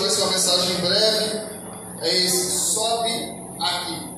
vai ser uma mensagem breve. É esse: sobe aqui.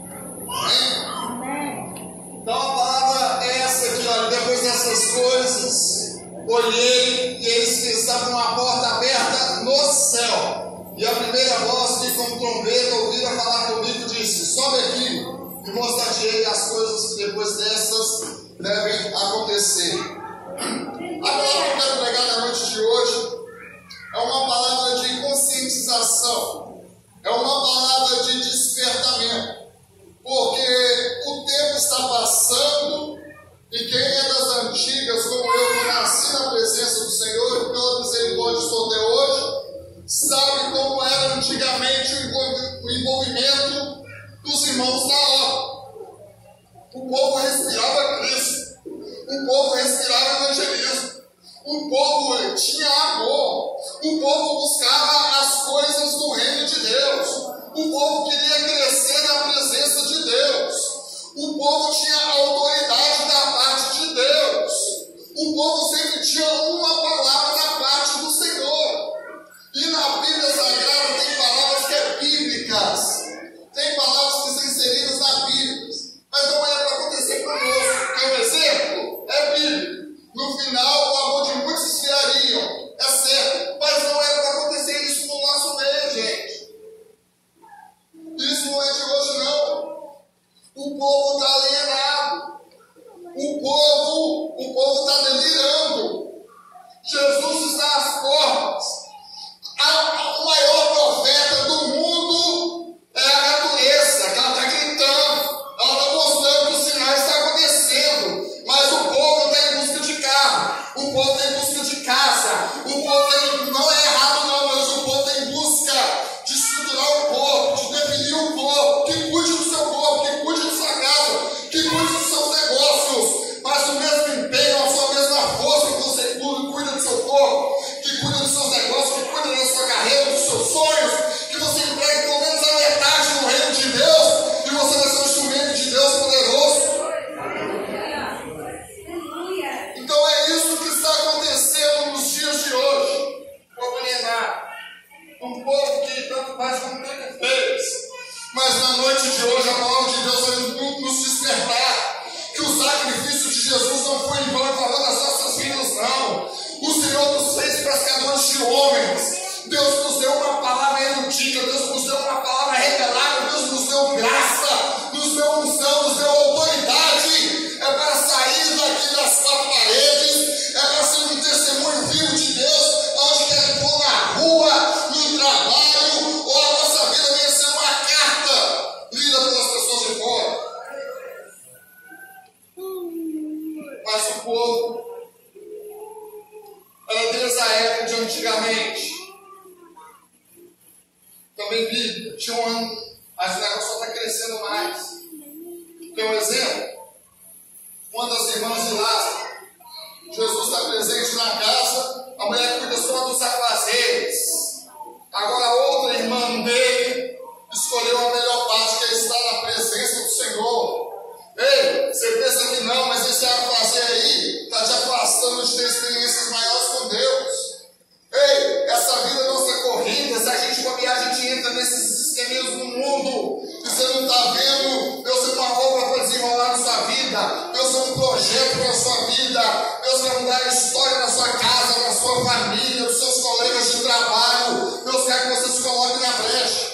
Amém? Então a palavra é essa aqui, olha. Depois dessas coisas, olhei e eis que estava uma porta aberta no céu. E a primeira voz que com trombeta ouvira falar comigo disse: sobe aqui e mostrar-te as coisas que depois dessas devem acontecer. A palavra que eu quero pregar na noite de hoje é uma palavra de conscientização, é uma palavra de despertamento, porque o tempo está passando e quem é das antigas, como eu, que nasci na presença do Senhor e pela misericórdia estou até hoje, sabe como era antigamente o envolvimento dos irmãos na obra. O povo respirava Cristo, o povo respirava evangelismo, o povo tinha amor, o povo buscava as coisas do reino de Deus, o povo queria crescer na presença de Deus, o povo tinha autoridade da parte de Deus, o povo sempre tinha uma palavra da parte do Senhor. E na Bíblia Sagrada tem palavras que são bíblicas, tem palavras que são inseridas na Bíblia, mas não é para acontecer conosco, porque o exemplo é bíblico. No final, o amor de muitos esfriariam, é certo, mas não era para acontecer isso no nosso meio, gente. Isso não é de hoje, não. O povo está alienado, o povo está delirando. Jesus está às portas. O maior profeta do mundo é a natureza, que ela está gritando, ela está mostrando que os sinais estão acontecendo, mas o povo está em busca de carro, o povo está em busca de casa, o povo não é errado não, mas o povo está em busca de estruturar o corpo, de definir o corpo, que cuide do seu corpo, que cuide da sua casa, que cuide dos seus negócios, mas o mesmo empenho, a sua mesma força que você cuida do seu corpo, que cuida dos seus negócios, que cuida da sua carreira, dos seus sonhos, que você empregue pelo menos a metade no reino de Deus, e você vai ser um instrumento de Deus poderoso. Então é isso que está acontecendo nos dias de hoje. Povo alienado, um povo que tanto faz como tanto fez. Mas na noite de hoje a palavra de Deus vai nos despertar que o sacrifício de Jesus não foi em vão em favor das nossas vidas, não. O Senhor nos fez pescadores de homens. Deus nos deu uma palavra erudita, Deus nos deu uma palavra revelada, Deus nos deu graça, nos deu unção, nos deu autoridade. É para sair daqui das quatro paredes, é para ser um testemunho vivo de Deus, onde quer que for, na rua, no trabalho, ou a nossa vida venha ser uma carta lida pelas pessoas de fora. Mas o povo era desde a época de antigamente. Também Bíblia, tinha um ano, mas o negócio só está crescendo mais. Tem um exemplo? Uma das irmãs de Lázaro, Jesus está presente na casa, a mulher cuida só dos afazeres. Agora a outra irmã dele escolheu a melhor parte, que é estar na presença do Senhor. Ei, você pensa que não, mas esse afazer aí está te afastando de ter experiências maiores com Deus. Ei, essa vida nossa corrida, se a gente bobear, a gente entra nesses esqueminhas do mundo, e você não está vendo Deus tem uma obra para desenrolar na sua vida, Deus tem um projeto para a sua vida, Deus vai mudar a história na sua casa, na sua família, dos seus colegas de trabalho. Deus quer que você se coloque na brecha.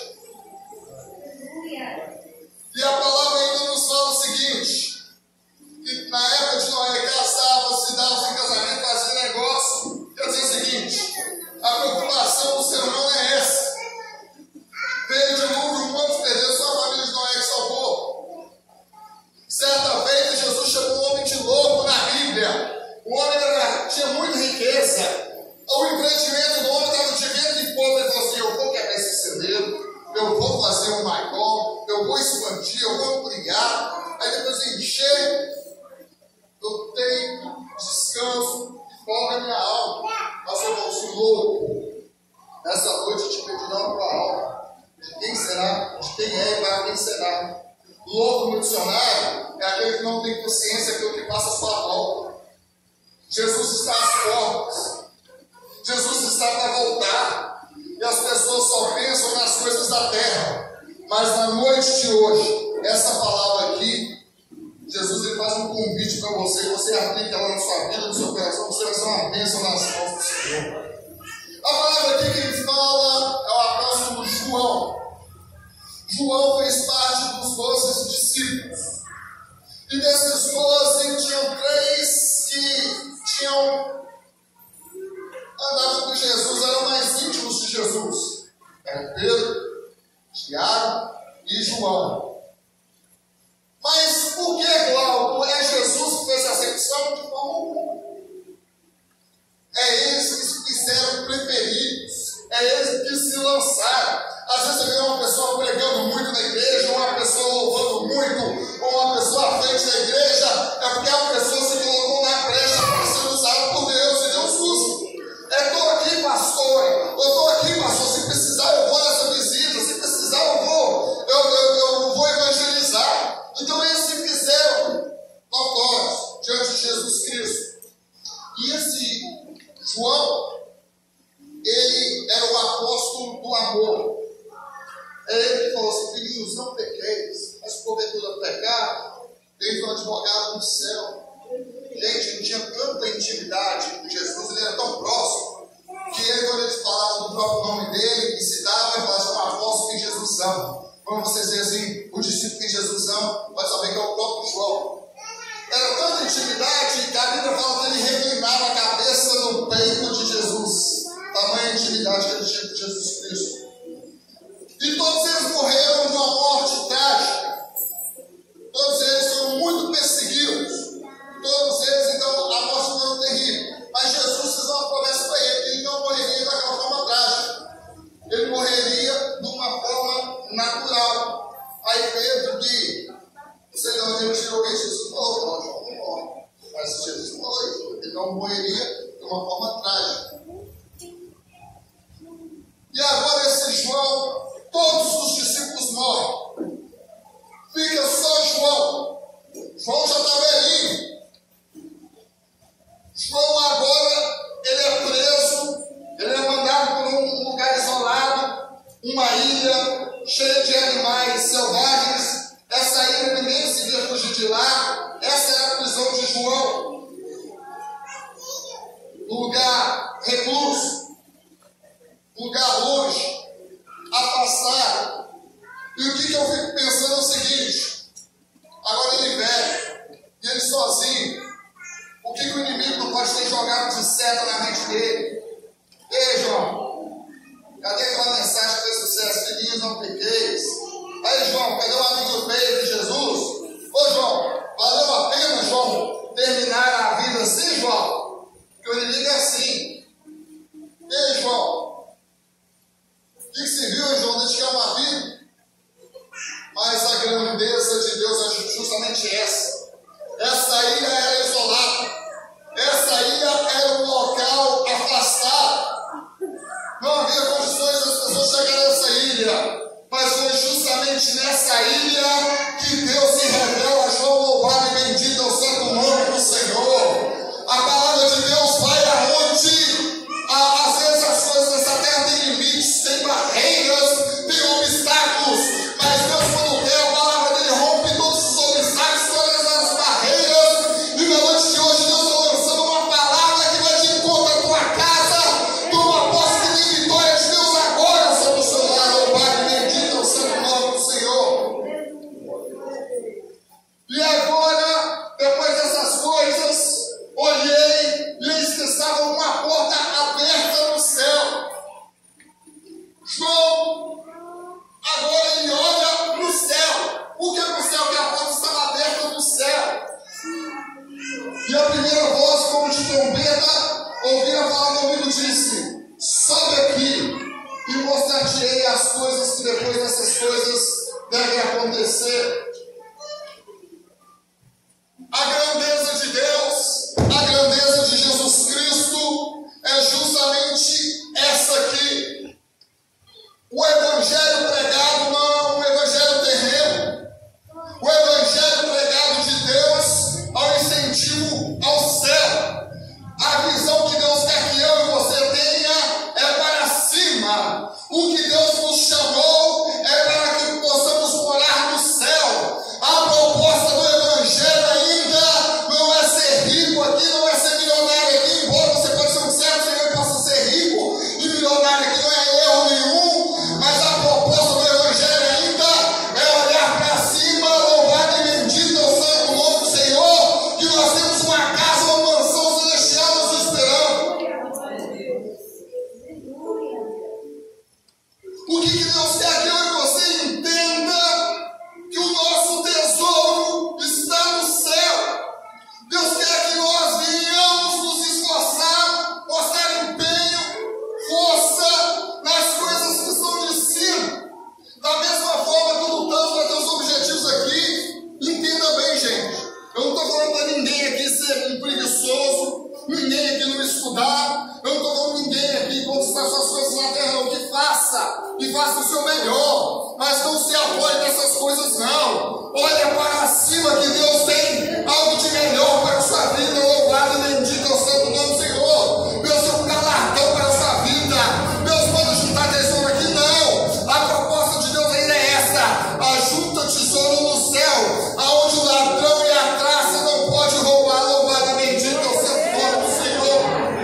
E a palavra ainda nos fala o seguinte, que na época de Noé casava, se dava em casamento, fazia negócio. Quer dizer o seguinte, a preocupação do ser humano é essa. Veio de dilúvio, quantos perderam? Só a família de Noé que salvou. Certa vez Jesus chamou um homem de louco na Bíblia. O homem tinha muita riqueza. O empreendimento do homem estava de vento em popa. Ele falou assim: eu vou quebrar esse celeiro, eu vou fazer um maior, eu vou expandir, eu vou ampliar. Aí depois de encher, eu tenho descanso e folga a minha alma. Mas eu vou ser louco. Nessa noite eu te pedi dar uma alma. De quem será? De quem é e para quem será? Louco no dicionário é aquele que não tem consciência daquilo que passa a sua volta. Jesus está às portas. Jesus está para voltar. E as pessoas só coisas da terra. Mas na noite de hoje, essa palavra aqui, Jesus ele faz um convite para você, e você aplica ela na sua vida, no seu coração, você vai ser uma bênção nas mãos do Senhor. A palavra aqui que ele fala é o apóstolo João. João fez parte dos 12 discípulos. E desses 12, tinham 3 que tinham andado com Jesus, eram mais íntimos de Jesus. Eram Pedro, Tiago e João. Mas por que, Glauco? É Jesus que fez a acepção de forma alguma. É eles que se fizeram preferidos. É eles que se lançaram. Às vezes você vê uma pessoa pregando muito na igreja, ou uma pessoa louvando muito, ou uma pessoa à frente da igreja, é porque a pessoa se colocou na brecha para ser usada por Deus, e Deus usa. Estou aqui, pastor, eu estou aqui, pastor, se precisar eu vou nessa visita, se precisar eu vou evangelizar. Então eles se fizeram notórios diante de Jesus Cristo. E esse João, ele era o apóstolo do amor. É ele que falou assim: filhinhos, não pequeis, mas porventura pecar, tem um advogado no céu. Gente, não tinha tanta intimidade com Jesus, ele era tão próximo, que ele, quando ele falava do próprio nome dele, e citava, ele falava assim: um apóstolo que Jesus ama. Quando você dizer assim, o discípulo que Jesus ama, vai saber que é o próprio João. Era tanta intimidade que a Bíblia fala que ele reclinava a cabeça no peito de Jesus. Tamanha intimidade que ele tinha com Jesus Cristo. E todos eles morreram de uma morte trágica. Todos eles foram muito perseguidos. Todos eles, então, a morte foi terrível. Mas Jesus fez uma promessa para ele, que ele não morreria daquela forma trágica. Ele morreria de uma forma natural. Aí Pedro, que o Senhor Deus tirou bem, Jesus falou: não, João não morre. Mas Jesus falou: ele não morreria de uma forma trágica. E agora esse João, todos os discípulos morrem. Fica só João. João já está velhinho. João agora, ele é preso, ele é mandado para um lugar isolado, uma ilha cheia de animais selvagens. Essa ilha ninguém se via fugir de lá. Essa era a prisão de João. Lugar recluso, lugar longe, afastado. E o que eu fico pensando é o seguinte: agora ele velho, e ele sozinho, o que o inimigo não pode ter jogado de seta na mente dele? Ei, João, cadê aquela mensagem que fez sucesso? Filhinhos, não pequeis. Aí, João, cadê o amigo do peito de Jesus? Ô, João, valeu a pena, João, terminar a vida assim, João? Porque o inimigo é assim. Ei, João, o que se viu, João, desde que é uma vida? Mas a grandeza de Deus é justamente essa. Essa ilha era isolada. Essa ilha era um local afastado. Não havia condições das pessoas chegarem nessa ilha. Mas foi justamente nessa ilha que Deus se revela a João. Louvado e bendito é o santo nome do Senhor. A palavra de Deus vai aonde? Às vezes as coisas dessa terra têm limites, têm barreiras, têm obstáculos. Mas Deus, quando quer, a palavra dele rompe todos os obstáculos, todas as barreiras. E na noite de hoje, Deus está lançando uma palavra que vai de encontro à tua casa. Toma posse que tem vitória de Deus agora sobre o seu lar. Louvado e bendito é o santo nome do Senhor. E agora, depois dessas coisas, olhei e eis que estava uma porta aberta no céu. João, agora ele olha para o céu. Por que para o céu? Porque a porta estava aberta no céu. E a primeira voz, como de trombeta, ouvira falar no ouvido, disse: sobe aqui e mostrar-te-ei as coisas que depois dessas coisas devem acontecer. A grandeza de Deus, a grandeza de Jesus Cristo é justamente essa aqui. O evangelho pregado não é um evangelho terreno. O evangelho pregado de Deus é um incentivo ao céu. A visão que Deus quer que eu e você tenha é para cima. O que Deus nos chamou e faça o seu melhor, mas não se apoie nessas coisas não. Olha para cima que Deus tem algo de melhor para a sua vida. Louvado e bendito é o santo nome do Senhor. Deus tem um galardão para a sua vida. Deus pode juntar tesouro aqui? Não. A proposta de Deus ainda é essa: ajunta tesouro no céu, aonde o ladrão e a traça não pode roubar. Louvado e bendito é o santo nome do Senhor.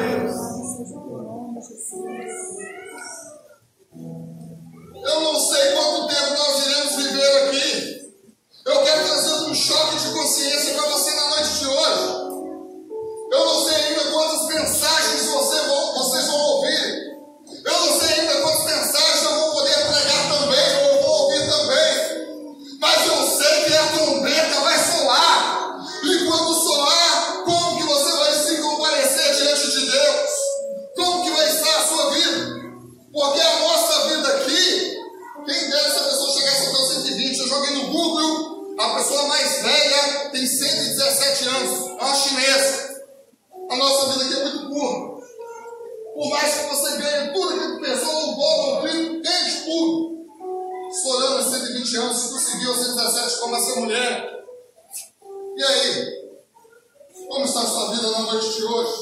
Eu não sei quanto tempo nós iremos viver aqui. Eu quero trazer um choque de consciência para você na noite de hoje. Eu não sei ainda quantas mensagens vocês vão ouvir. Eu não sei ainda quantas mensagens eu vou poder pregar também, ou vou ouvir também. Mas eu sei que a trombeta vai soar. E quando soar, como que você vai se comparecer diante de Deus? Como que vai estar a sua vida? Porque a nossa vida aqui, quem dera se a pessoa chegasse até os 120, eu joguei no Google, a pessoa mais velha tem 117 anos, é uma chinesa. A nossa vida aqui é muito curta. Por mais que você ganhe tudo aquilo que pensou, o dobro, o triplo, ganhe de tudo. Estourando aos 120 anos, se conseguiu aos 117 como essa mulher. E aí? Como está a sua vida na noite de hoje?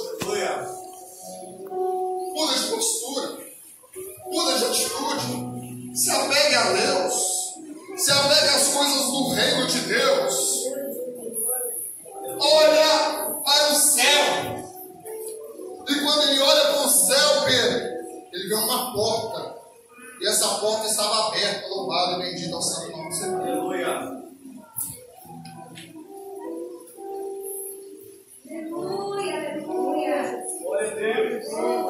Muda de postura, muda de atitude, se apegue a Deus, se apegue às coisas do reino de Deus. Olha para o céu. E quando ele olha para o céu, Pedro, ele vê uma porta. E essa porta estava aberta. Louvado e bendito ao santo nome do Senhor. Aleluia. Glória a Deus.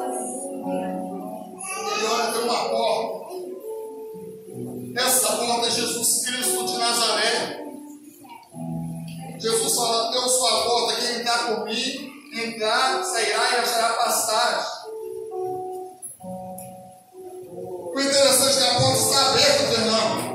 Ele olha para uma porta. Essa porta é Jesus Cristo de Nazaré. Jesus fala: eu sou a porta, quem entrar por mim, entrar, sairá e achará passagem. O interessante é que a porta está aberta, Fernando.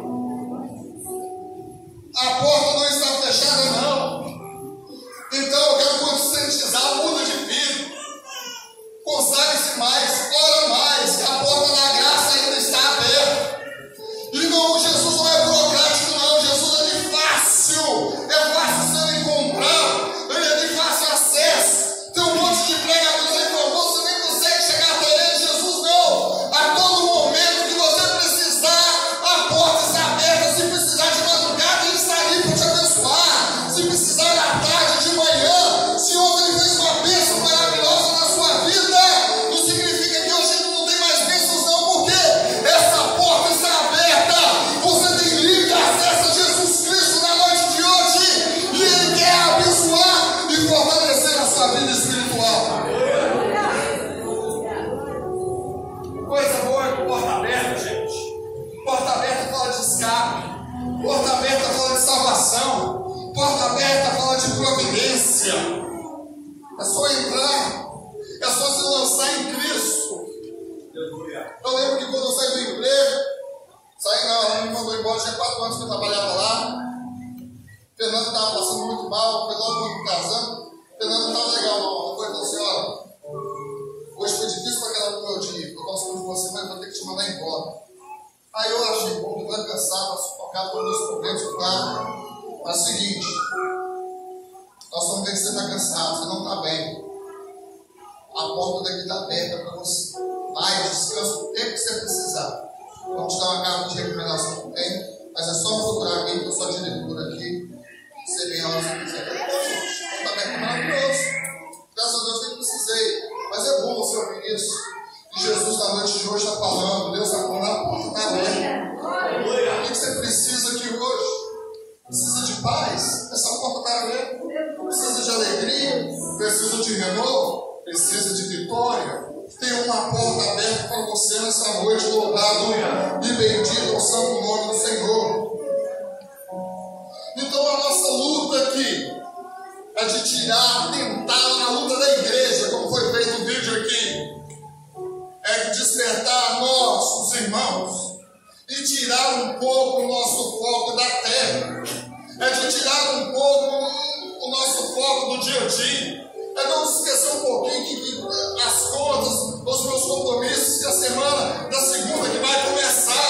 A porta não está fechada, não. Então eu quero conscientizar, muda de vida. Consagre-se mais, ora mais, que a porta da graça ainda está aberta. E não, Jesus não é burocrático, não. Jesus é de fácil. É fácil ser encontrado. Ele é de fácil acesso. Tem um monte de pregadores aí que você nem consegue chegar até ele. Jesus não. A todo momento que você precisar, a porta está aberta. Se precisar de madrugada, ele está ali para te abençoar. Se precisar da tarde, de manhã, se ontem ele fez uma bênção maravilhosa na sua vida, não significa que hoje ele não tem mais bênçãos, não, porque essa porta está aberta. Você tem livre acesso a Jesus Cristo na noite de hoje, e ele quer abençoar e fortalecer a sua vida espiritual. Coisa boa é porta aberta, gente. Porta aberta fala de escape. Porta aberta fala de salvação. Porta aberta fala de providência. É só entrar. É só se lançar em Cristo. Eu lembro que quando eu saí do emprego, ela me mandou embora, tinha 4 anos que eu trabalhava lá. Fernando estava passando muito mal, foi logo quando casando. Fernando estava legal, não. Foi falou assim: olha, hoje foi difícil para aquela no meu dia, eu gosto muito de você, mas vou ter que te mandar embora. Aí eu achei bom, eu estava cansado, sufocado por meus problemas, claro. Mas é o seguinte, nós vamos ver que você está cansado, você não está bem. A porta daqui está aberta para você. Vai, descansa o tempo que você precisar. Vamos te dar uma carta de recomendação também, mas é só procurar aqui, que eu sou a diretora aqui. Você vem a hora que você quiser. Está bem, maravilhoso. Graças a Deus nem precisei. Mas é bom você ouvir isso. E Jesus na noite de hoje está falando. Deus está falando, a porta está aberta. O que você precisa aqui hoje? Precisa de paz? Essa porta está aberta. Precisa de alegria? Precisa de renovo? Precisa de vitória? Tem uma porta aberta para você nessa noite. Louvado e bendito ao santo nome do Senhor. Então a nossa luta aqui é de tirar, tentar na luta da igreja, como foi feito o vídeo aqui, é de despertar nós, os irmãos, e tirar um pouco o nosso foco da terra, é de tirar um pouco o nosso foco do dia a dia, é não esquecer um pouquinho que as contas, os meus compromissos da semana, da segunda que vai começar.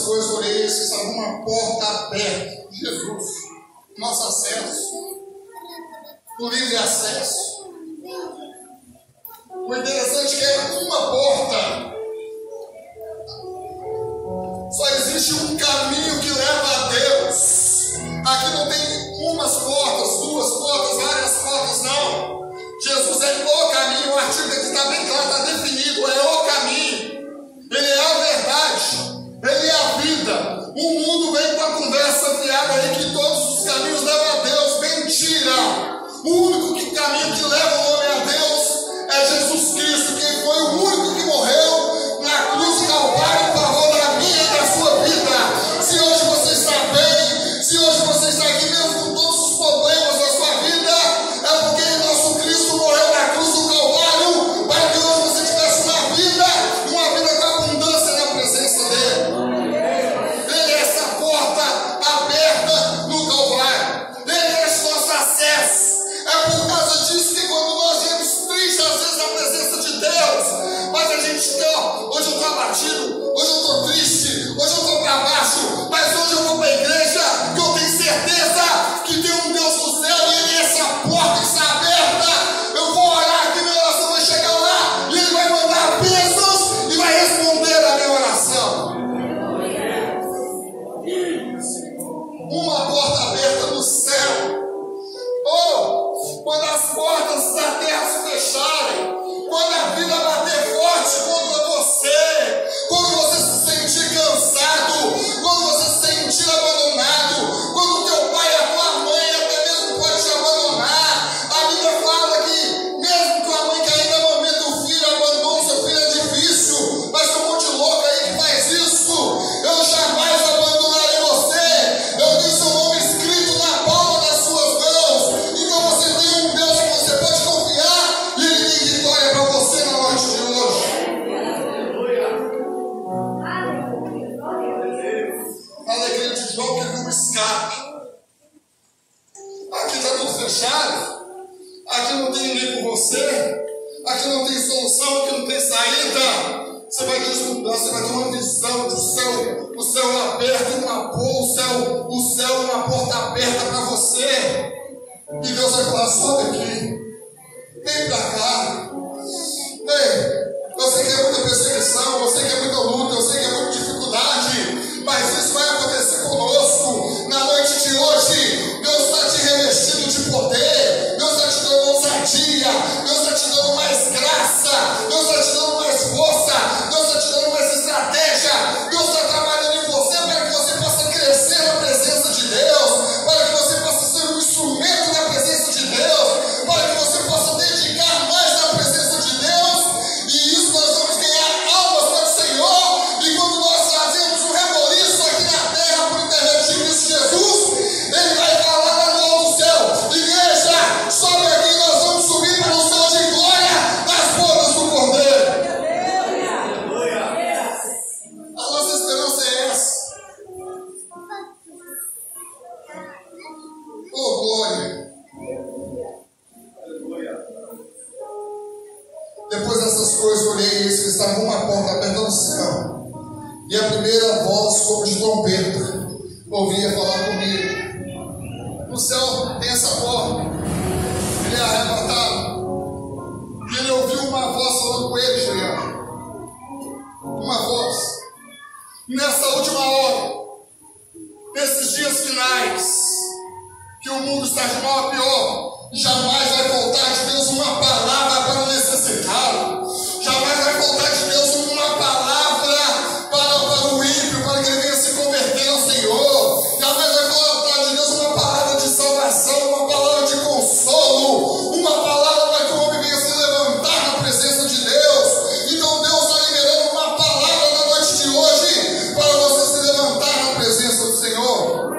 coisas, orei, se estava uma porta aberta. Jesus, nosso acesso, o livre acesso. O interessante é que é uma porta. Só existe um caminho que leva a Deus. Aqui não tem umas portas, duas portas, várias portas, não. Jesus é o caminho, o artigo aqui está bem claro, está definido, é o caminho. Ele é a verdade, ele é a vida. O mundo vem com a conversa fiada aí que todos os caminhos levam a Deus. Mentira! O único caminho que leva o homem a Deus é Jesus Cristo, que foi o único que morreu na cruz do Calvário em favor da minha e da sua vida. Se hoje você está bem, se hoje você está aqui mesmo com todos os problemas da sua vida, é porque nosso Cristo morreu na cruz do Calvário para que hoje você tivesse uma vida com abundância na presença dele. Ele é essa porta aberta no Calvário. Ele é esse nosso acesso. É por causa disso que quando nós viemos tristes às vezes na presença de Deus, mas a gente quer, hoje eu estou abatido, hoje eu estou triste, hoje eu estou para baixo, mas hoje eu vou para a igreja, que eu tenho certeza que tem um Deus do céu e ele, essa porta está aberta. Eu vou orar, que minha oração vai chegar lá e ele vai mandar bênçãos e vai responder a minha oração. Uma porta aberta no céu. Ou quando as portas da terra se fecharem, quando a vida bater forte contra você, quando você se sentir cansado, quando você se sentir abandonado, quando o teu pai e a tua mãe até mesmo pode te abandonar. A Bíblia fala que mesmo que a mãe que ainda amamenta o filho abandone seu filho, é difícil, mas tem um monte de louco aí que faz isso. Eu jamais abandonarei você. Eu tenho seu nome escrito na palma das suas mãos. Então você tem um Deus que você pode confiar e ele tem vitória para você na noite de hoje. A alegria de João que não escape. Aqui está tudo fechado. Aqui não tem ninguém por você. Aqui não tem solução, aqui não tem saída. Você vai desnudar, você vai ter uma visão do céu, o céu aberto, o céu uma porta aberta para você. E Deus vai falar, sobe aqui, vem para cá. Ei, eu sei que é muita perseguição, eu sei que é muita luta, eu sei que é muita dificuldade, mas isso vai acontecer conosco. Na noite de hoje, Deus está te revestindo de poder, Deus está te dando ousadia, Deus está te dando mais graça, Deus está te dando mais força, Deus está te dando mais estratégia, Deus está trabalhando em você para que você possa crescer na presença de Deus, para que você possa ser um instrumento na presença de Deus, para que você possa dedicar mais na presença de Deus. E isso nós vamos ganhar almas para o Senhor. E quando nós fazemos um reboliço aqui na terra por intermédio de Cristo Jesus, ele vai falar lá no alto do céu, igreja, sobe aqui, nós vamos subir para o céu de glória nas bodas do Cordeiro. A nossa esperança é essa. Oh, glória. Depois dessas coisas, olhei e eis que estava uma porta aberta no céu. E a primeira voz, como de trombeta, ouvia falar comigo. No céu tem essa porta. Ele é arrebatado. E ele ouviu uma voz falando com ele, Juliano. Uma voz. Nessa última hora, nesses dias finais, que o mundo está de mal a pior, jamais vai faltar de Deus uma palavra para o necessitado. Jamais vai faltar de Deus uma palavra para o ímpio, para que ele venha se converter ao Senhor. Jamais vai faltar de Deus uma palavra de salvação, uma palavra de consolo, uma palavra para que o homem venha se levantar na presença de Deus. Então Deus está liberando uma palavra na noite de hoje para você se levantar na presença do Senhor.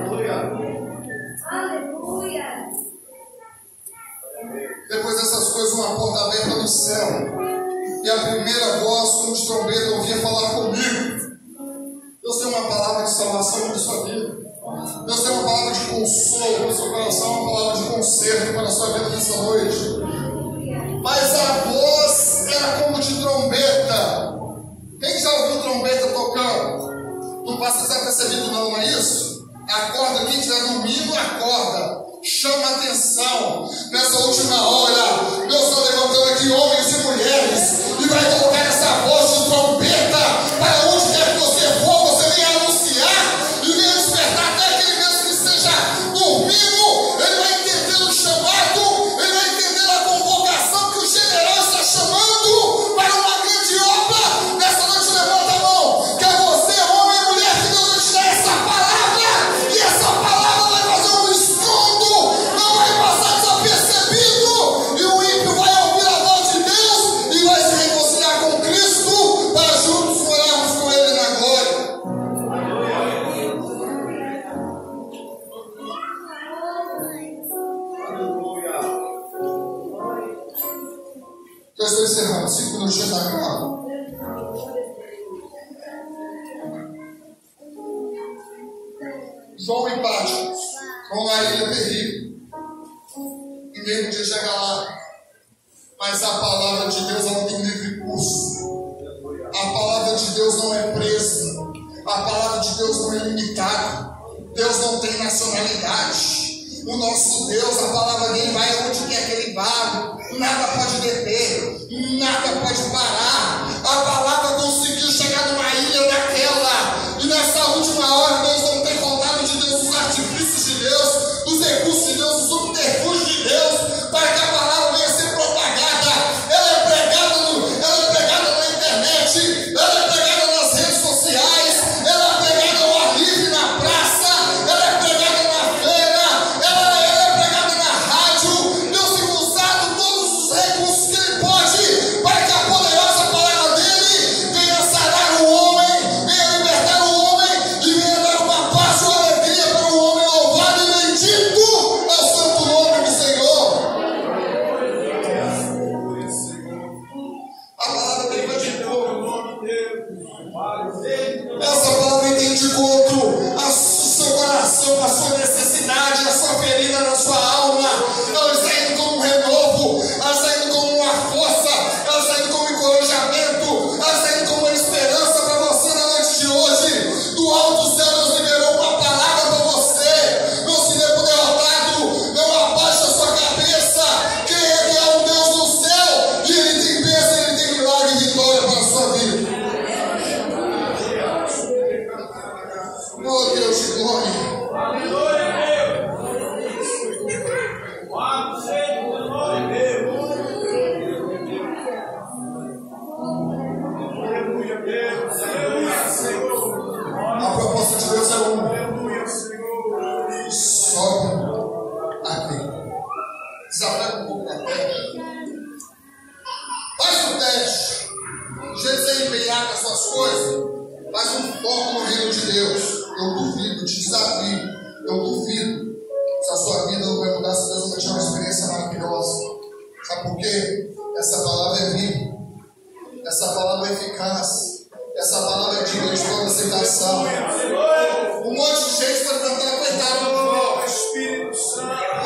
Depois dessas coisas, uma porta aberta no céu. E a primeira voz, como de trombeta, ouvia falar comigo. Deus tem uma palavra de salvação para a sua vida. Deus tem uma palavra de consolo para o seu coração, uma palavra de conserto para a sua vida nessa noite. Mas a voz era como de trombeta. Quem já ouviu trombeta tocando? No Não passa desapercebido não, não é isso? Acorda, quem estiver dormindo, acorda. Chama atenção nessa última hora. Deus está levantando aqui homens e mulheres e vai colocar essa voz de trompeta para onde quer que você for, você venha anunciar e venha despertar até aquele mesmo que esteja dormindo. Ele vai entender o chamado, ele vai entender a convocação que o general está chamando para uma grande obra. Nessa noite levanta a mão, que é você, homem e mulher, que Deus vai te dar essa palavra, e essa palavra vai fazer um escondo. Não vai passar desapercebido, e o ímpio vai ouvir a voz de Deus e vai se reconciliar com Cristo para juntos morarmos com Ele na glória. Eu estou encerrando, 5 minutos já está acabado. João e Patmos vão lá à ilha terrível. E mesmo dia chega lá. Mas a palavra de Deus não tem livre curso. A palavra de Deus não é presa. A palavra de Deus não é limitada. Deus não tem nacionalidade. O nosso Deus, a palavra dele vai onde quer que ele vá. Nada pode deter. Nada pode parar. A palavra conseguiu chegar numa ilha daquela. E nessa última hora, Deus não tem faltado de Deus os artifícios de Deus, os recursos de Deus, os subterfúgios de Deus, para que a palavra venha ser propagada. Ela é pregada na internet, ela é pregada nas redes sociais, ela é pregada ao ar livre na praça, ela é pregada na feira, ela é pregada na rádio. Deus tem usado todos os recursos que ele pode para que a poderosa palavra dele venha sarar o homem, venha libertar o homem e venha dar uma paz e uma alegria para o homem. Louvado e bendito é o santo nome do Senhor. A palavra dele vai de encontro. Essa palavra vem de encontro ao seu coração, à sua necessidade, à sua ferida na sua alma. Ela está indo como um renovo, ela está indo como uma força, ela está indo como um encorajamento, ela está indo como uma esperança para você na noite de hoje. Do alto do céu, Deus liberou uma palavra para você. Não se dê por derrotado, não abaixe a sua cabeça. Quem é um Deus no céu e ele tem bênção, ele tem milagre e vitória para a sua vida. Oh Deus de glória. A proposta de Deus é uma. Sobe aqui. Desafia um pouco da terra. Faz um teste. Do jeito que você empenhar com as suas coisas, faz um foco no reino de Deus. Eu duvido, te desafio. Eu duvido se a sua vida não vai mudar, se Deus não vai te dar uma experiência maravilhosa. Sabe por quê? Essa palavra é viva. Essa palavra é eficaz. Essa palavra é digna de toda aceitação. Um monte de gente está tentando acreditar no Espírito Santo.